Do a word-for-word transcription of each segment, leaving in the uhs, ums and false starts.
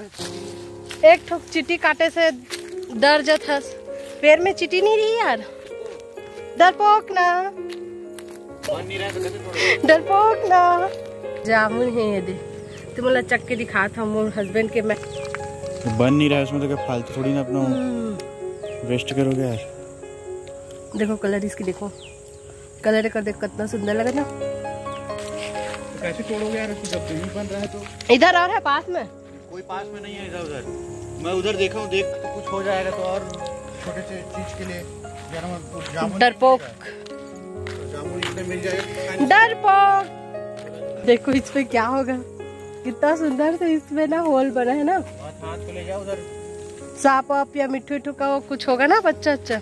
एक ठोक चीटी काटे से डर जात हस। पैर में चीटी नहीं रही यार, डरपोक ना, डरपोक ना। जामुन है ये दे, तुम्हारा चक के दिखा था मोर हस्बैंड के। मैं बन नहीं रहा है उसमें तो क्या फालतू थोड़ी ना अपना वेस्ट करोगे यार। देखो कलर इसकी, देखो कलर कर, देख कितना सुंदर लगा ना। तो कैसे तोड़ोगे यार इसको जब नहीं बन रहा है तो? इधर और है पास में? कोई पास में नहीं है इधर उधर। मैं उधर देखा हूँ, देख तो कुछ हो जाएगा तो और छोटे से चीज के लिए डरपोक, जामुन इसमें मिल जाएगा। डरपोक देखो इस पे क्या होगा, कितना सुंदर से इसमें ना होल बना है ना। हाथ को ले जाओ उधर, सांप वाप या मिट्टू मिट्टू का वो कुछ होगा ना बच्चा अच्छा।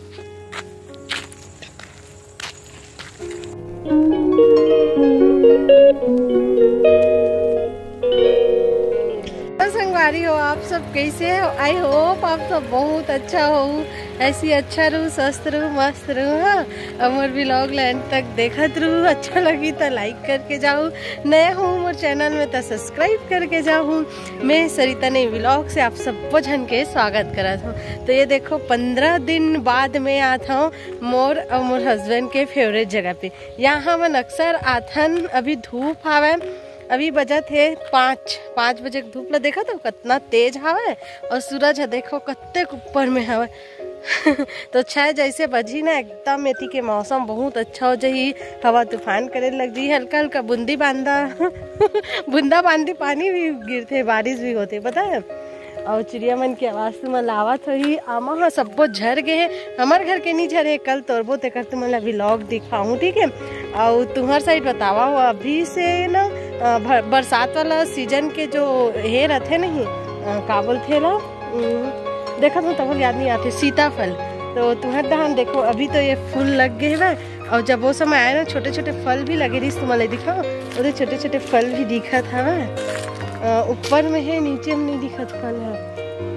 संगवारी हो आप सब, कैसे हो? आई होप आप सब बहुत अच्छा हो, ऐसी अच्छा रहूँ, स्वस्थ रहूँ, मस्त रहूँ। हाँ, हमारे व्लॉग एंड तक देखत रहूँ, अच्छा लगी तो लाइक करके जाऊँ, नया हूँ मोर चैनल में तो सब्सक्राइब करके जाऊँ। मैं सरिता नई व्लॉग से आप सब जन के स्वागत करत हूँ। तो ये देखो पंद्रह दिन बाद में आता हूँ मोर और मोर हस्बैंड के फेवरेट जगह पे। यहाँ हम अक्सर आथन। अभी धूप आवे, अभी बजत है पाँच पाँच बजे धूप ला देखा तो कितना तेज हवा, और सूरज है देखो कत्ते ऊपर में हवा। तो छह जैसे बजी ना एकदम मेथी के मौसम बहुत अच्छा हो जाही, हवा तूफान करे लग जी, हल्का हल्का बूंदी बांदा बूंदा बांदी पानी भी गिरते, बारिश भी होते पता है। और चिड़िया मन की आवाज़ तुम लावत हो ही आमा। हाँ सबको झर गए, हमारे घर के नहीं झरे, कल तोड़बो तेकर तुम्हारा व्लॉग दिखाऊँ ठीक है। और तुम्हार साइड बतावा हो अभी से ना बरसात वाला सीजन के जो हे रहते नहीं, का बोलते ना, देखा तो तब याद नहीं आते, सीताफल। तो तुम्हारे दहान देखो अभी तो ये फूल लग गए है, और जब वो समय आया ना छोटे छोटे फल भी लगे रही, तुम्हारे दिखाओ उधर छोटे छोटे फल भी दिखा था। ऊपर में है, नीचे में नहीं दिखा फल है।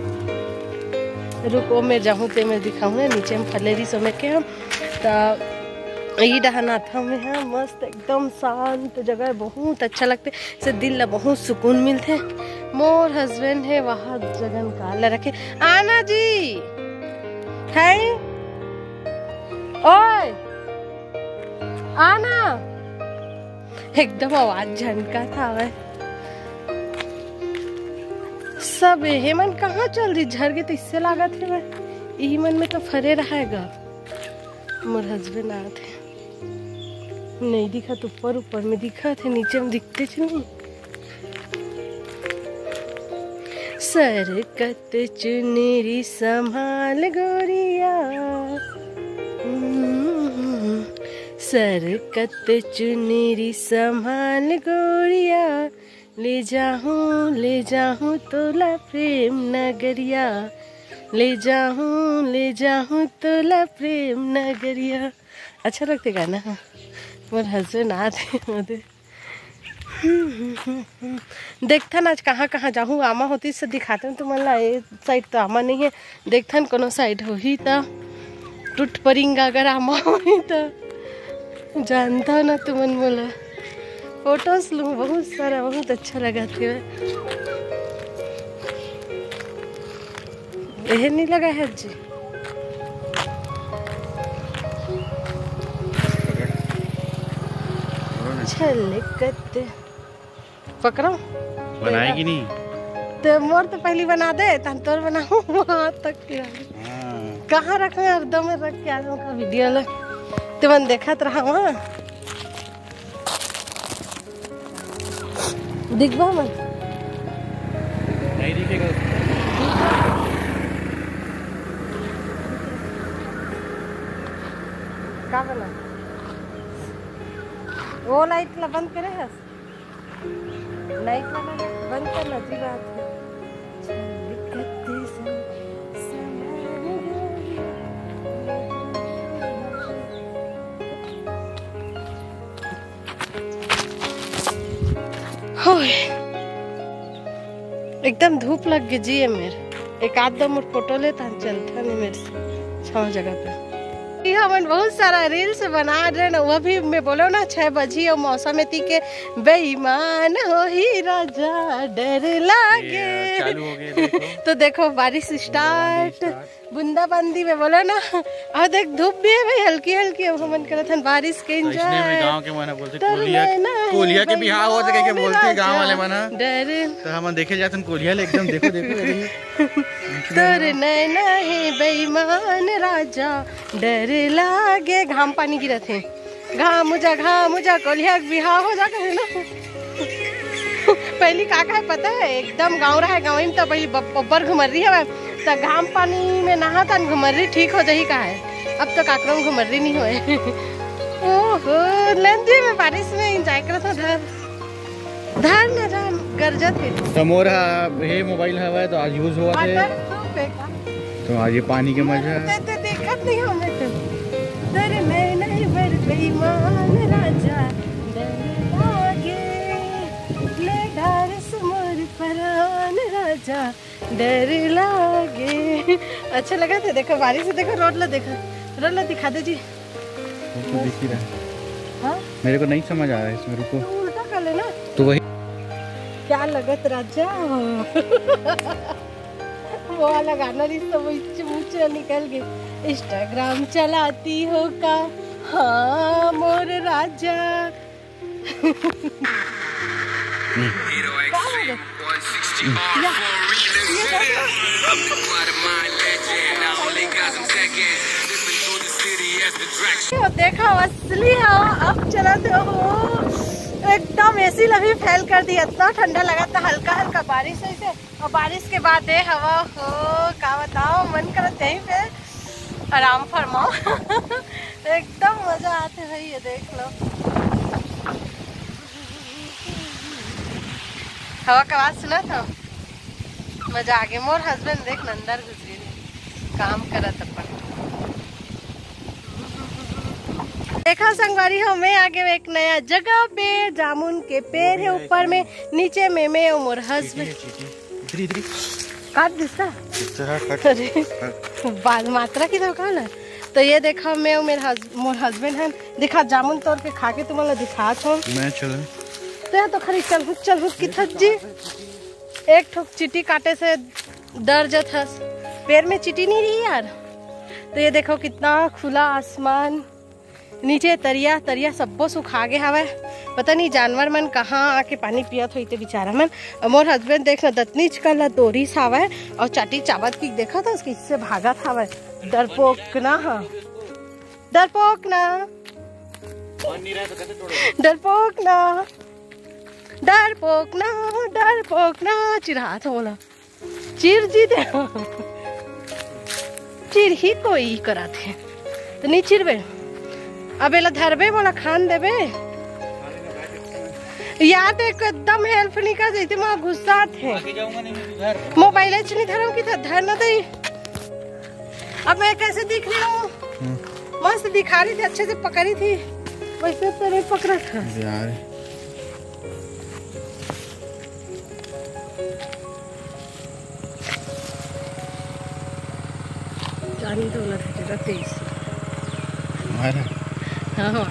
रुको मैं जाऊँ तो मैं दिखाऊँ ना, नीचे में फले रही समय के हम तो यही डहाना था में है, मस्त एकदम शांत जगह, बहुत अच्छा लगते से, दिल ला बहुत सुकून मिलते। मोर हस्बैंड है वहाँ जगह निकाल रखे। आना जी है, ओए आना, एकदम आवाज झनका था वह सब। हे मन कहाँ चल रही, झर गए तो इससे लागा थे वह, यही मन में तो फरे रहेगा। मोर हस्बैंड आए थे, नहीं दिखा तो ऊपर ऊपर में दिखा थे, नीचे में दिखते थे नहीं। सरकत चुनरी संभाल गोरिया, सरकत चुनरी संभाल गोरिया, ले जाऊं ले जाऊं तोला प्रेम नगरिया, ले जाऊं ले जाऊं तोला प्रेम नगरिया। अच्छा लगते गाना। मोर हस्बैंड आते देखता ना आज कहाँ कहाँ जाऊँ, आमा होती से दिखाते हैं तुम्हारा। ये साइड तो आमा नहीं है, देखता न कोनो साइड हो ही तो टूट पड़ेगा अगर आमा हो ही तो। जानता ना तुमन बोला फोटोस लूँ बहुत सारा, बहुत अच्छा लगा थे। यह नहीं लगा है जी, छलकत पकड़ो बनाएगी नहीं तो मोर तो पहली बना दे, तन तोर बनाऊं वहाँ तक। कहाँ रखा है, हरदम में रख के आ जाऊँ का वीडियो लग तुमन देखत रहा वहाँ दिखवा मन नहीं दिखेगा। का बना वो लाइट ला बंद करे है, लाइट वाला बंद करना जी बात है। एकदम धूप लग गई जी है मेरे, एक आध दो मोर फोटो लेता चलता नहीं मेरे से छाव जगह पे। हमन बहुत सारा रील्स बना रहे न, वो भी मैं बोलो ना छह बजी और मौसम में के बेईमान हो ही राजा डर लागे। चालू हो गए देखो। तो देखो बारिश स्टार्ट, बूंदाबांदी में बोलो ना। और देख धूप भी है भाई हल्की हल्की। अब हमन करत हन बारिश के एंजॉय। गांव के मना बोलते कोलिया कोलिया के बिहाव होत कह के बोलते गांव वाले मना। डर तो हम देखे जातन कोलिया ले एकदम देखो देखो तोर नैना है बेईमान राजा डर लागे। घाम पानी गिरत है, घाम मुझा घाम मुझा कोलिया के बिहाव हो जा करे ना। पहली का का है पता है, एकदम गाँव रहा है, गाँव में तो पहली बब्बर घुमर्री है तो घाम पानी में नहा तन घुमर्री ठीक हो जाही का है। अब तो काकरम घुमर्री नहीं होए। ओहो लंजी में बारिश में एंजॉय करत था। धर धर न धर गरजत है। तो मोर हे मोबाइल हवा तो आज यूज हुआ थे तो आज ये पानी के मजा ते देखत नहीं हमें तो। तेरे नैना बर बेईमान राजा डर लागे ले डारस मोर परान राजा डर लागे। अच्छा लगा था देखो बारिश से। देखो रोड ला देखो, रोड ला दिखा दे जी। तो दिख ही रहा है। हाँ मेरे को नहीं समझ आ रहा है इसमें, रुको तो उल्टा कर लेना। तो वही क्या लगत राजा वो वाला गाना रिश्ता वो मुँह से निकल गई। इंस्टाग्राम चलाती हो का हाँ मोर राजा। देखो असली है। अब चलाते हो एकदम एसी लगी फैल कर दी। इतना ठंडा लगा था, हल्का हल्का बारिश ऐसे और बारिश के बाद है हवा हो का बताओ मन करते यहीं पे आराम फरमाओ। एकदम मजा आते है। ये देख लो हवा का आवाज सुना था, मजा आ गया। मोर हस्बैंड देख अंदर घुस गए काम करत अपन। देखा संगवारी हो मैं आगे एक नया जगह पे जामुन के पेड़ है ऊपर में, नीचे में मैं और मोर हस्बैंड काट दिसा बाद मात्रा की दुकान है। तो ये देखा मैं और मेरे मोर हस्बैंड है दिखा जामुन तोड़ के खा के तुम्हारा दिखा छो मैं चल तो तो खरी चल हुक चल हुक की थजी एक ठोक चीटी काटे से डर जात हस, पैर में चीटी नहीं रही यार। तो ये देखो कितना खुला आसमान, नीचे तरिया तरिया सबो सुखा गए हवा। पता नहीं जानवर मन कहाँ आके पानी पियत होते बेचारा मन। मोर हस्बैंड देखना दतनी चकला तोरी सावा और चाटी चावत की देखा था उसकी इससे भागा था वह डरपोक ना। हाँ डरपोक ना डरपोक ना डरपोक ना डरपोक ना चिढ़ा था बोला चिर जी दे चिर ही कोई करा थे तो नहीं चिरबे अब एला धरबे बोला खान देबे याद एकदम हेल्प नहीं कर देती मैं गुस्सा थे मोबाइल नहीं धरो की था धर ना दे। अब मैं कैसे दिख रही हूँ मस्त दिखा रही थी अच्छे से पकड़ी थी वैसे तो नहीं पकड़ा था यार। जानी तो ना था तेईस हाँ।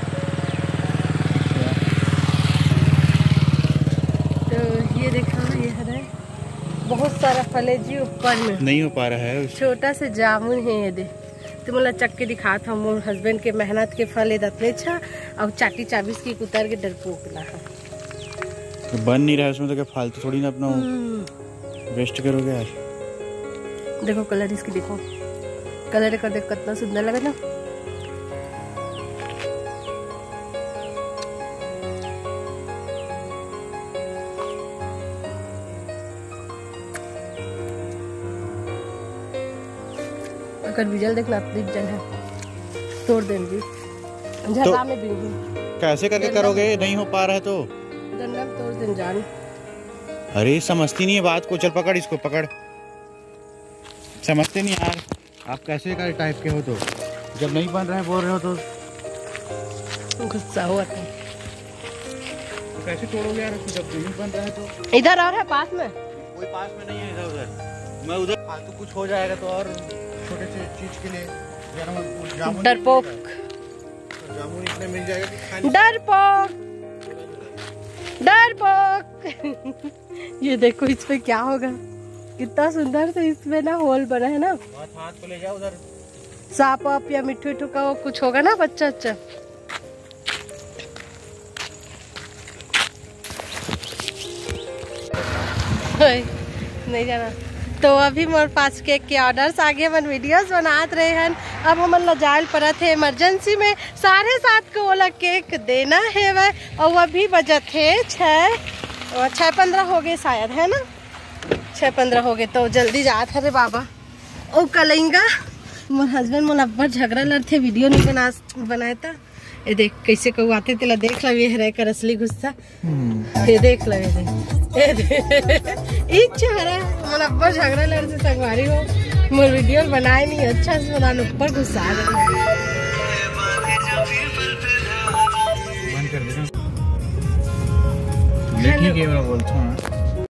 तो ये देखा ये है बहुत सारा फल है जी ऊपर में नहीं हो पा रहा है। छोटा से जामुन है ये दे तो मतलब चक के दिखा था मोर हस्बैंड के मेहनत के फल है दतले छा और चाटी चाबीस की कुतर के डरपोक ना है तो बन नहीं रहा उसमें तो क्या फालतू थोड़ी ना अपना वेस्ट करोगे यार। देखो कलर इसकी देखो कलर कर देख कितना सुंदर लगा ना। अगर बिजल देखना अपनी जन है तोड़ देंगे झरना में भी कैसे करके करोगे नहीं हो पा रहा है तो डंडा तोड़ दें जान। अरे समझती नहीं है बात को, चल पकड़ इसको पकड़। समझते नहीं यार आप कैसे कर टाइप के हो तो जब नहीं बन रहे हैं बोल रहे हो तो गुस्सा हुआ था। तो कैसे तोड़ोगे यार जब नहीं बन रहा है तो। इधर और है पास में कोई पास में नहीं है इधर उधर मैं उधर फालतू कुछ हो जाएगा तो और छोटे से चीज के लिए यार हम जामुन डरपोक जामुन इतने मिल जाएगा कि खाने डरपोक डरपोक। ये देखो इस पे क्या होगा, कितना सुंदर से इसमें ना होल बना है ना। हाथ हाथ को ले जाओ उधर। सांप वाप या मिट्टू मिट्टू का वो कुछ होगा ना बच्चा अच्छा। नहीं जाना। तो अभी मोर पास केक के ऑर्डर्स आगे मन वीडियोस बनात रहे हैं। अब हमन ला जायल पड़ा थे इमरजेंसी में साढ़े सात को वाला केक देना है वह, और अभी बजत है छः छः पंद्रह हो गए शायद, है ना छः पंद्रह हो गए। तो जल्दी जात है रे बाबा। ओ कलेंगा मोर हस्बैंड मोला अब्बर झगड़ा लड़ते, वीडियो नहीं बना बनाए था। ये देख कैसे कहू आते तेला देख लगे है कर असली गुस्सा। ये देख लगे इच्छा मोला अब्बर झगड़ा लड़ते संगवारी हो, मोर वीडियो बनाए नहीं अच्छा से बना ऊपर गुस्सा बंद कर दे। बोलता हूँ